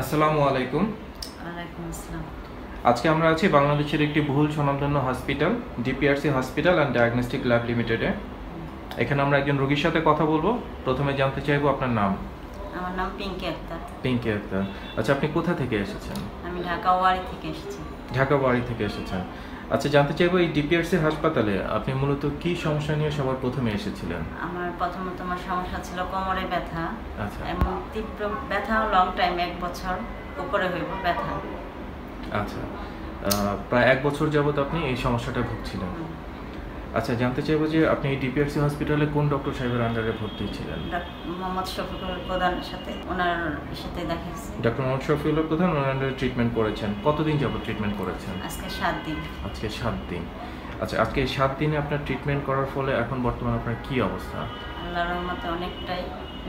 আসসালামু আলাইকুম। ওয়ালাইকুম আসসালাম। আজকে আমরা আছি বাংলাদেশের একটি বহুল স্বনামধন্য hospital DPRC hospital and diagnostic lab লিমিটেডে। এখানে আমরা একজন রোগীর সাথে কথা বলবো। প্রথমে জানতে চাইবো আপনার নাম। আমার নাম পিঙ্কি আক্তার। পিঙ্কি আক্তার। আচ্ছা, আপনি কোথা থেকে এসেছেন? আমি ঢাকা ওয়ারি থেকে এসেছি। ঢাকা ওয়ারি থেকে এসেছেন। আচ্ছা, জানতে চাইবো এই ডিপিআরসি হাসপাতালে আপনি মূলত কি সমস্যা নিয়ে সবার প্রথমে এসেছিলেন? আমার প্রথমত আমার সমস্যা ছিল কোমরে ব্যথা। আচ্ছা। এবং তীব্র ব্যথা, লং টাইম, 1 বছর উপরে হইব ব্যথা। আচ্ছা, প্রায় 1 বছর যাবত আপনি এই সমস্যাটা ভুগছিলেন। আচ্ছা, জানতে চাইবো যে আপনি এই ডিপিআরসি হসপিটালে কোন ডক্টর সাহেবের আন্ডারে ভর্তি ছিলেন? মোহাম্মদ শফিকুল প্রধানের সাথে, ওনার সাথে দেখাইছি। ডক্টর মোহাম্মদ শফিকুল প্রধান ওনার আন্ডারে ট্রিটমেন্ট করেছেন। কতদিন যাবত ট্রিটমেন্ট করেছেন? আজকে 7 দিন। আজকে 7 দিন। আচ্ছা, আজকে এই 7 দিনে আপনার ট্রিটমেন্ট করার ফলে এখন বর্তমানে আপনার কি অবস্থা? আল্লাহর রহমতে অনেকটাই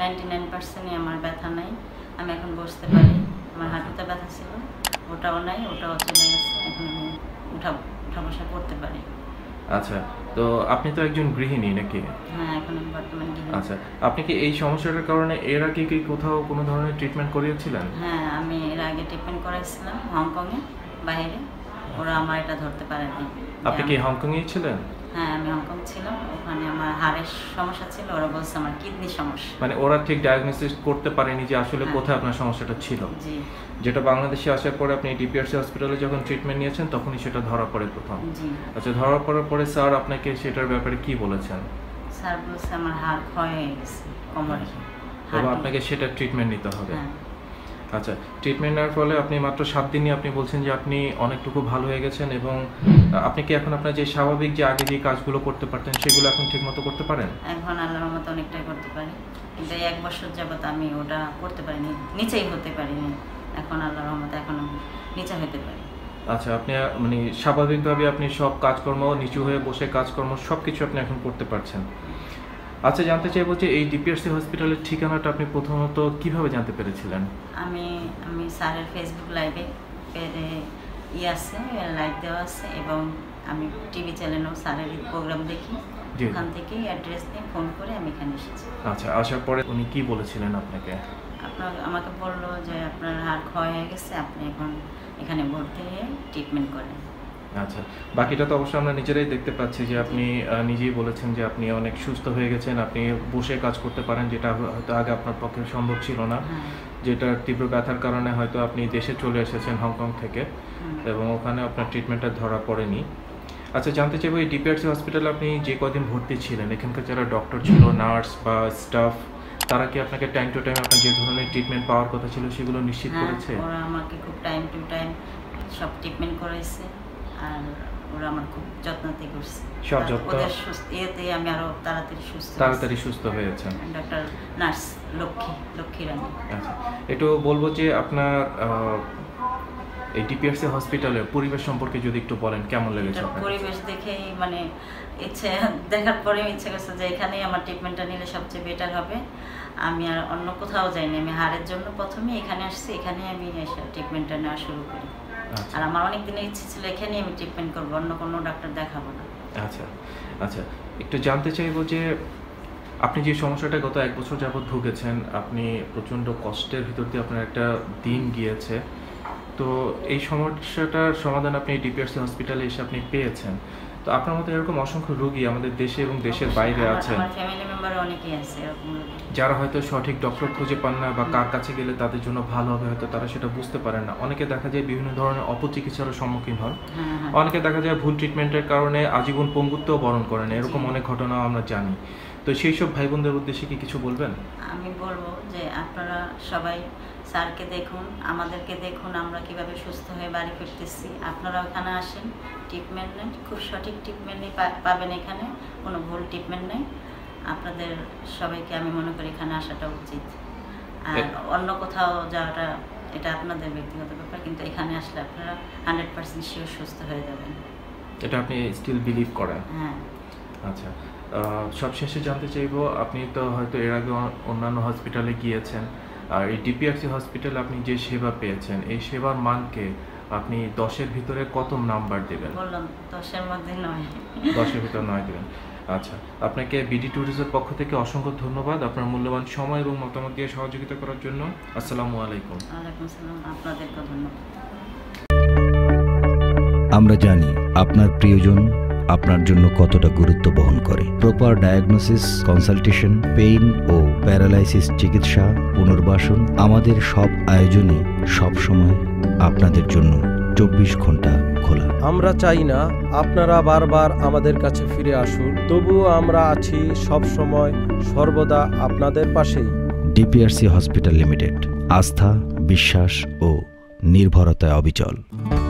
99%ই আমার ব্যথা নাই। আমি এখন বসতে পারি। আমার হাঁটুতে ব্যথা ছিল, ওটাও নাই, ওটাও চলে গেছে। এখন আমি উঠা বসা করতে পারি। আচ্ছা, তো আপনি তো একজন গৃহিণী নাকি? হ্যাঁ, এখন আমি বর্তমানে গৃহিণী। আচ্ছা, আপনি কি এই সমস্যাটার কারণে এর আগে কি কোথাও কোনো ধরনের ট্রিটমেন্ট করিয়েছিলেন? হ্যাঁ, আমি এর আগে ট্রিটমেন্ট করাইছিলাম হংকংয়ে, বাইরে। ওরা আমার এটা ধরতে পারেনি। আপনি কি হংকংয়েই ছিলেন? হ্যাঁ, আমি হংকং ছিলাম। ওখানে আমার হাড়ের সমস্যা ছিল, ওরা বলছে আমার কিডনি সমস্যা। মানে ওরা ঠিক ডায়াগনোসিস করতে পারেনি যে আসলে কোথায় আপনার সমস্যাটা ছিল। জি। যেটা বাংলাদেশে আসার পরে আপনি ডিপিআরসি হসপিটালে যখন ট্রিটমেন্ট নিয়েছেন তখনই সেটা ধরা পড়ে প্রথম। জি। আচ্ছা, ধরা পড়ার পরে স্যার আপনাকে সেটার ব্যাপারে কি বলেছেন? স্যার বলছে আমার হাড় ক্ষয় হয়ে গেছে কোমরে। এবং আপনাকে সেটা ট্রিটমেন্ট নিতে হবে। হ্যাঁ। আচ্ছা, ট্রিটমেন্ট নেওয়ার ফলে আপনি মাত্র 7 দিনই আপনি বলছেন যে আপনি অনেকটুকু ভালো হয়ে গেছেন এবং আপনি কি এখন আপনার যে স্বাভাবিক যে আগে যে কাজগুলো করতে পারতেন সেগুলো এখন ঠিকমতো করতে পারেন? এখন আল্লাহর রহমতে অনেকটাই করতে পারি, কিন্তু এই 1 বছর যাবত আমি ওটা করতে পারিনি, নিচেই হতে পারিনি। এখন আল্লাহর রহমতে এখন নিচে হতে পারি। আচ্ছা, আপনি মানে স্বাভাবিকভাবে আপনি সব কাজকর্ম নিচু হয়ে বসে কাজকর্ম সব কিছু আপনি এখন করতে পারছেন। আচ্ছা, জানতে চাইবো যে এই ডিপিআরসি হসপিটালের ঠিকানাটা আপনি প্রথমত কিভাবে জানতে পেরেছিলেন? আমি স্যারের ফেসবুক লাইভে আছে, লাইভ দেওয়া আছে, এবং আমি টিভি চ্যানেলেও স্যারের প্রোগ্রাম দেখি। ওখান থেকে অ্যাড্রেস নিয়ে ফোন করে আমি এখানে এসেছি। আচ্ছা, আসার পরে উনি কি বলেছিলেন আপনাকে? আমাকে বললো যে আপনার হাড় ক্ষয় হয়ে গেছে, আপনি এখন এখানে ভর্তি হয়ে ট্রিটমেন্ট করেন। আচ্ছা, বাকিটা তো অবশ্যই আমরা নিজেরাই দেখতে পাচ্ছি যে আপনি নিজেই বলেছেন যে আপনি অনেক সুস্থ হয়ে গেছেন, আপনি বসে কাজ করতে পারেন, যেটা হয়তো আগে আপনার পক্ষে সম্ভব ছিল না। যেটা তীব্র ব্যথার কারণে হয়তো আপনি দেশে চলে এসেছেন হংকং থেকে এবং ওখানে আপনার ট্রিটমেন্টটা ধরা পড়েনি। আচ্ছা, জানতে চাইবো এই ডিপিআরসি হসপিটালে আপনি যে কদিন ভর্তি ছিলেন এখানকার যারা ডক্টর ছিল, নার্স বা স্টাফ, তারা কি আপনাকে টাইম টু টাইম আপনার যে ধরনের ট্রিটমেন্ট পাওয়ার কথা ছিল সেগুলো নিশ্চিত করেছে? ওরা আমাকে খুব টাইম টু টাইম সব ট্রিটমেন্ট করাইছে, আর ওরা আমার খুব যত্নতে করছে। সব যত্ন, ওদের এতে আমি আরো তাড়াতাড়ি সুস্থ হয়েছেন। Doctor nurse Lakshmi Rani. আচ্ছা, একটু বলবো যে আপনার এই ডিপিআরসি হসপিটালের পরিবেশ সম্পর্কে যদি একটু বলেন, কেমন লেগেছে আপনার? পরিবেশ দেখেই মানে দেখার পরে ইচ্ছে করছে যে এখানেই আমার ট্রিটমেন্টটা নিলে সবচেয়ে বেটার হবে। আমি আর অন্য কোথাও যাইনি, আমি হাড়ের জন্য প্রথমে এখানে আসছি, এখানে আমি এসে ট্রিটমেন্টটা নেওয়া শুরু করি। আর আমার অনেক দিনের ইচ্ছে ছিল এখানেই আমি ট্রিটমেন্ট করবো, অন্য কোনো ডাক্তার দেখাবো না। আচ্ছা আচ্ছা, একটু জানতে চাইবো যে আপনি যে সমস্যাটা গত 1 বছর যাবৎ ভুগেছেন, আপনি প্রচণ্ড কষ্টের ভিতর দিয়ে আপনার একটা দিন গিয়েছে, তো এই সমস্যাটার সমাধান আপনি ডিপিআরসি হসপিটালে এসে আপনি পেয়েছেন। তো আপনার মতো এরকম অসংখ্য রোগী আমাদের দেশে এবং দেশের বাইরে আছেন, যারা হয়তো সঠিক ডক্টর খুঁজে পান না বা কার কাছে গেলে তাদের জন্য ভালো হবে হয়তো তারা সেটা বুঝতে পারেন না। অনেকে দেখা যায় বিভিন্ন ধরনের অপচিকিৎসার সম্মুখীন হন, অনেকে দেখা যায় ভুল ট্রিটমেন্টের কারণে আজীবন পঙ্গুত্বও বরণ করেন, এরকম অনেক ঘটনাও আমরা জানি। তো সেই সব ভাই বোনদের উদ্দেশ্যে কি কিছু বলবেন? আমি বলবো যে আপনারা সবাই স্যারকে দেখুন, আমাদেরকে দেখুন, আমরা কিভাবে সুস্থ হয়ে বাড়ি ফিরতেছি। আপনারা ওখানে আসেন, ট্রিটমেন্ট নেন, খুব সঠিক ট্রিটমেন্টই পাবেন এখানে, কোনো ভুল ট্রিটমেন্ট নেই। আপনাদের সবাইকে আমি মনে করি এখানে আসাটা উচিত। আর অন্য কোথাও যাওয়াটা এটা আপনাদের ব্যক্তিগত ব্যাপার, কিন্তু এখানে আসলে আপনারা 100% শিওর সুস্থ হয়ে যাবেন। এটা আপনি স্টিল বিলিভ করেন? হ্যাঁ। আচ্ছা, সবশেষে জানতে চাইবো, আপনি তো হয়তো এর আগে অন্যান্য হসপিটালে গিয়েছেন, আর এই ডিপিআরসি হসপিটালে আপনি যে সেবা পেয়েছেন এই সেবার মানকে আপনি 10-এর ভিতরে কত নাম্বার দেবেন? বললাম 10-এর মধ্যে 9। 10-এর ভিতরে 9 দেবেন। আচ্ছা, আপনাকে বিডি ট্যুরিজমের পক্ষ থেকে অসংখ্য ধন্যবাদ আপনার মূল্যবান সময় এবং মতামত দিয়ে সহযোগিতা করার জন্য। আসসালামু আলাইকুম। ওয়ালাইকুম আসসালাম, আপনাদেরকেও ধন্যবাদ। আমরা জানি আপনার প্রিয়জন আপনার জন্য কতটা গুরুত্ব বহন করে। প্রপার ডায়াগনোসিস, কনসালটেশন, পেইন ও প্যারালাইসিস চিকিৎসা, পুনর্বাসন, আমাদের সব আয়োজনই সবসময় আপনাদের জন্য 24 ঘন্টা খোলা। আমরা চাই না আপনারা বারবার আমাদের কাছে ফিরে আসুন, তবুও আমরা আছি সব সময় সর্বদা আপনাদের পাশেই। ডিপিআরসি হসপিটাল লিমিটেড, আস্থা, বিশ্বাস ও নির্ভরতায় অবিচল।